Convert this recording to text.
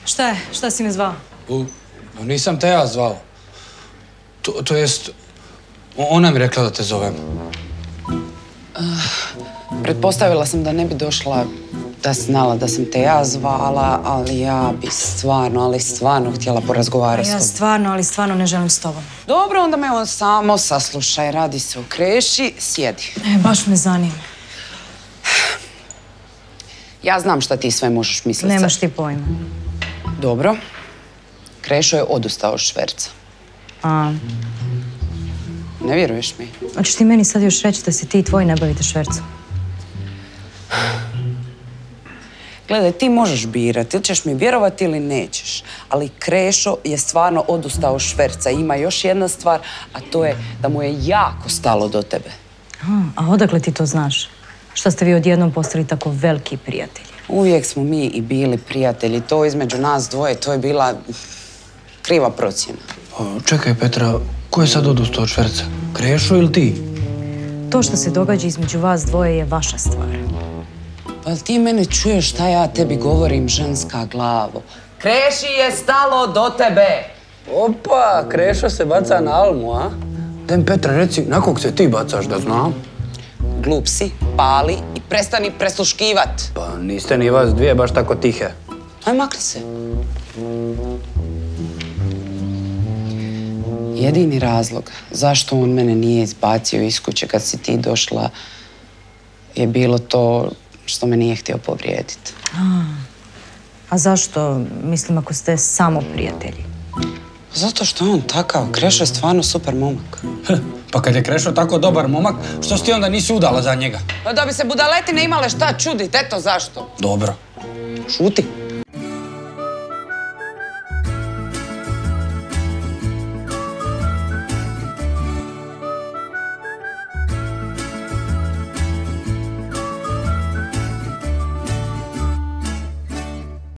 Šta je? Šta si me zvao? Nisam te ja zvao. To jest, ona mi rekla da te zovem. Pretpostavila sam da ne bi došla da si znala da sam te ja zvala, ali ja bi stvarno htjela porazgovarati s tobom. Ja stvarno, ali stvarno ne želim s tobom. Dobro, onda me on samo saslušaj. Radi se o Kreši, sjedi. Baš me zanima. Ja znam šta ti sve možeš misliti. Nemaš ti pojma. Dobro. Krešo je odustao od šverca. A? Ne vjeruješ mi? Hoćeš ti meni sad još reći da se ti i tvoji ne bavite švercom? Gledaj, ti možeš birati, ili ćeš mi vjerovati ili nećeš. Ali Krešo je stvarno odustao od šverca. Ima još jedna stvar, a to je da mu je jako stalo do tebe. A odakle ti to znaš? Šta ste vi odjednom postali tako veliki prijatelji? Uvijek smo mi i bili prijatelji. To između nas dvoje, to je bila kriva procjena. Čekaj, Petra, ko je sad odustao od šverca? Krešo ili ti? To što se događa između vas dvoje je vaša stvar. Pa ti mene čuješ šta ja tebi govorim, ženska glavo? Kreši je stalo do tebe! Opa, Krešo se baca na Almu, a? Daj mi, Petra, reci, na kog se ti bacaš, da znam? Glup si, pali i prestani presluškivat. Pa niste ni vas dvije baš tako tihe. Aj, makli se. Jedini razlog zašto on mene nije izbacio iz kuće kad si ti došla je bilo to što me nije htio povrijediti. A zašto, mislim, ako ste samo prijatelji? Zato što je on takav. Krešo je stvarno super momak. Pa kad je Krešo tako dobar momak, što si ti onda nisi udala za njega? Da bi se budaletine imale šta čudit, eto zašto. Dobro. Šuti.